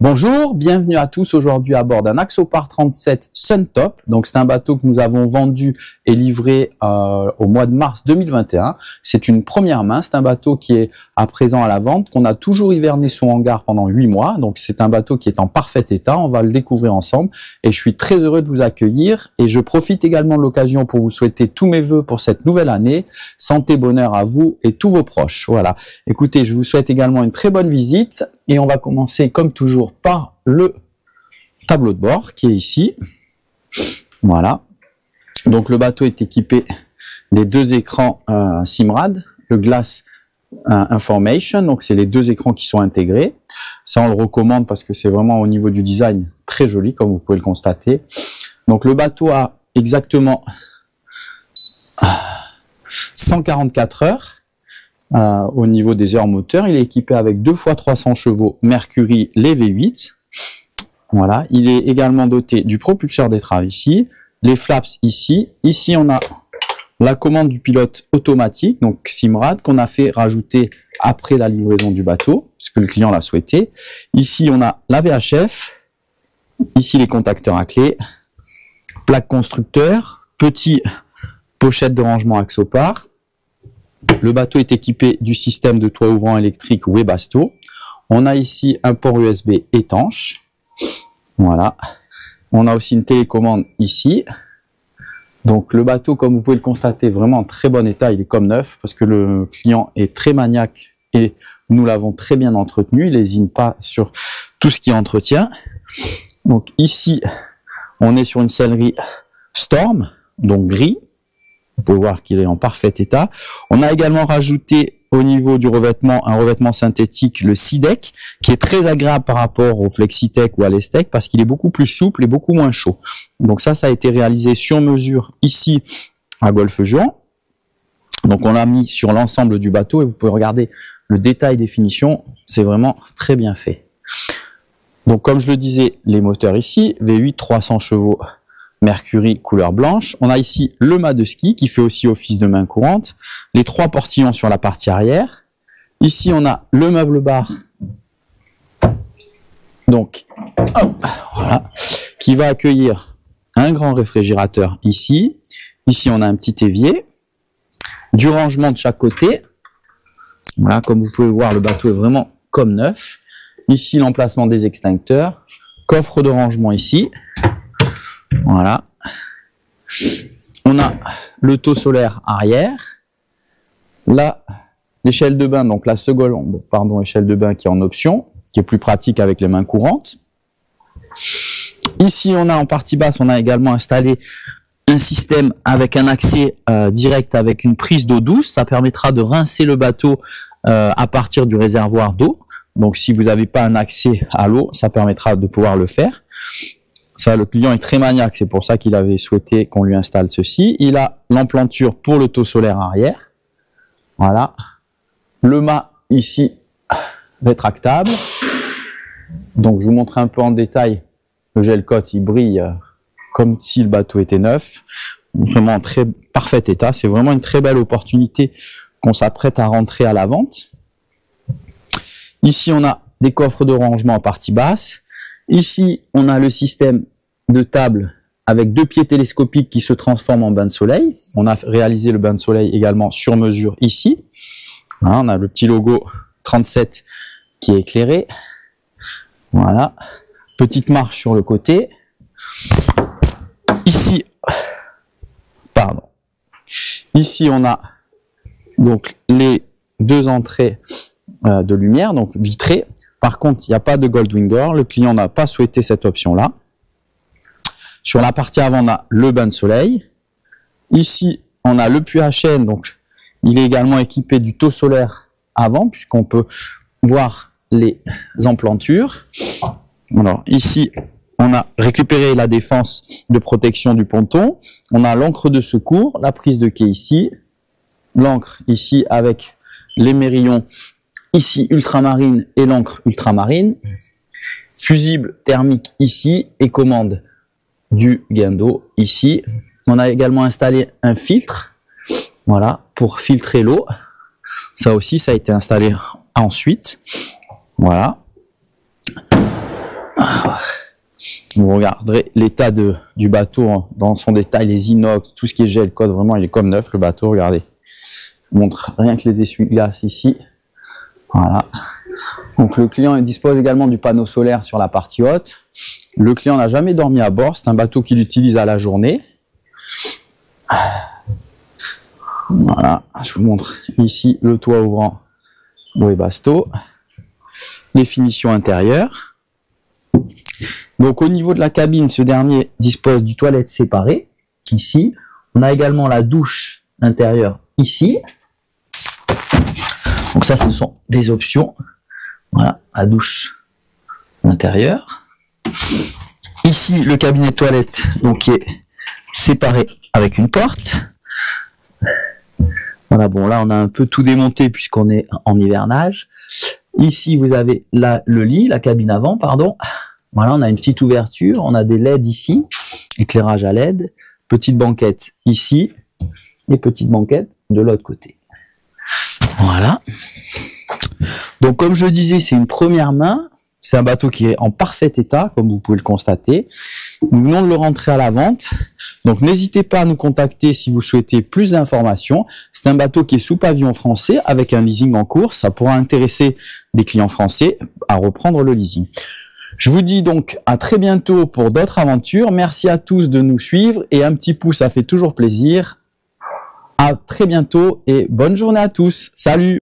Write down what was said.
Bonjour, bienvenue à tous aujourd'hui à bord d'un Axopar 37 Suntop. Donc c'est un bateau que nous avons vendu et livré au mois de mars 2021. C'est une première main, c'est un bateau qui est à présent à la vente, qu'on a toujours hiverné sous hangar pendant 8 mois. Donc c'est un bateau qui est en parfait état, on va le découvrir ensemble et je suis très heureux de vous accueillir et je profite également de l'occasion pour vous souhaiter tous mes vœux pour cette nouvelle année. Santé, bonheur à vous et tous vos proches. Voilà. Écoutez, je vous souhaite également une très bonne visite. Et on va commencer comme toujours par le tableau de bord qui est ici. Voilà. Donc le bateau est équipé des deux écrans Simrad, le Glass Information, donc c'est les deux écrans qui sont intégrés. Ça on le recommande parce que c'est vraiment au niveau du design très joli comme vous pouvez le constater. Donc le bateau a exactement 144 heures. Au niveau des heures moteurs, il est équipé avec 2 fois 300 chevaux Mercury les V8. Voilà, il est également doté du propulseur d'étrave ici, les flaps ici. Ici, on a la commande du pilote automatique, donc Simrad, qu'on a fait rajouter après la livraison du bateau, parce que le client l'a souhaité. Ici, on a la VHF. Ici, les contacteurs à clé, plaque constructeur, petit pochette de rangement Axopar. Le bateau est équipé du système de toit ouvrant électrique Webasto. On a ici un port USB étanche. Voilà. On a aussi une télécommande ici. Donc le bateau, comme vous pouvez le constater, vraiment en très bon état. Il est comme neuf parce que le client est très maniaque et nous l'avons très bien entretenu. Il lésine pas sur tout ce qui est entretien. Donc ici, on est sur une sellerie Storm, donc gris. Vous pouvez voir qu'il est en parfait état. On a également rajouté au niveau du revêtement, un revêtement synthétique, le SeaDeck, qui est très agréable par rapport au Flexitech ou à l'Estec parce qu'il est beaucoup plus souple et beaucoup moins chaud. Donc ça a été réalisé sur mesure ici à Golfe-Juan. Donc on l'a mis sur l'ensemble du bateau et vous pouvez regarder le détail des finitions, c'est vraiment très bien fait. Donc comme je le disais, les moteurs ici, V8 300 chevaux Mercury couleur blanche. On a ici le mât de ski qui fait aussi office de main courante. Les 3 portillons sur la partie arrière. Ici, on a le meuble bar. Donc, hop, voilà, qui va accueillir un grand réfrigérateur ici. Ici, on a un petit évier. Du rangement de chaque côté. Voilà, comme vous pouvez voir, le bateau est vraiment comme neuf. Ici, l'emplacement des extincteurs. Coffre de rangement ici. Voilà. On a le taux solaire arrière. Là, l'échelle de bain, donc la seconde, échelle de bain qui est en option, qui est plus pratique avec les mains courantes. Ici, on a en partie basse, on a également installé un système avec un accès direct avec une prise d'eau douce. Ça permettra de rincer le bateau à partir du réservoir d'eau. Donc, si vous n'avez pas un accès à l'eau, ça permettra de pouvoir le faire. Ça, le client est très maniaque, c'est pour ça qu'il avait souhaité qu'on lui installe ceci. Il a l'emplanture pour le taux solaire arrière. Voilà. Le mât ici, rétractable. Donc je vous montre un peu en détail. Le gel coat, il brille comme si le bateau était neuf. Vraiment en très parfait état. C'est vraiment une très belle opportunité qu'on s'apprête à rentrer à la vente. Ici, on a des coffres de rangement en partie basse. Ici, on a le système de table avec 2 pieds télescopiques qui se transforment en bain de soleil. On a réalisé le bain de soleil également sur mesure ici. Voilà, on a le petit logo 37 qui est éclairé. Voilà. Petite marche sur le côté. Ici, pardon. Ici, on a donc les 2 entrées de lumière, donc vitrées. Par contre, il n'y a pas de Goldwing Door. Le client n'a pas souhaité cette option-là. Sur la partie avant, on a le bain de soleil. Ici, on a le puits à chêne. Donc, il est également équipé du taux solaire avant, puisqu'on peut voir les emplantures. Alors, ici, on a récupéré la défense de protection du ponton. On a l'ancre de secours, la prise de quai ici. L'ancre ici avec les mérillons ici ultramarine et l'encre ultramarine, fusible thermique ici et commande du gain d'eau ici. On a également installé un filtre, voilà, pour filtrer l'eau. Ça aussi, ça a été installé ensuite. Voilà. Vous regarderez l'état du bateau dans son détail, les inox, tout ce qui est gel code, vraiment il est comme neuf le bateau, regardez. Je vous montre rien que les essuie-glaces ici. Voilà. Donc le client dispose également du panneau solaire sur la partie haute. Le client n'a jamais dormi à bord, c'est un bateau qu'il utilise à la journée. Voilà, je vous montre ici le toit ouvrant Webasto, les finitions intérieures. Donc au niveau de la cabine, ce dernier dispose du toilette séparé, ici. On a également la douche intérieure ici. Donc ça, ce sont des options. Voilà, la douche intérieure. Ici, le cabinet toilette, donc qui est séparé avec une porte. Voilà, bon là, on a un peu tout démonté puisqu'on est en hivernage. Ici, vous avez le lit, la cabine avant, pardon. Voilà, on a une petite ouverture, on a des LED ici, éclairage à LED, petite banquette ici, et petite banquette de l'autre côté. Voilà. Donc, comme je disais, c'est une première main. C'est un bateau qui est en parfait état, comme vous pouvez le constater. Nous venons de le rentrer à la vente. Donc, n'hésitez pas à nous contacter si vous souhaitez plus d'informations. C'est un bateau qui est sous pavillon français avec un leasing en cours. Ça pourra intéresser des clients français à reprendre le leasing. Je vous dis donc à très bientôt pour d'autres aventures. Merci à tous de nous suivre et un petit pouce, ça fait toujours plaisir. À très bientôt et bonne journée à tous. Salut!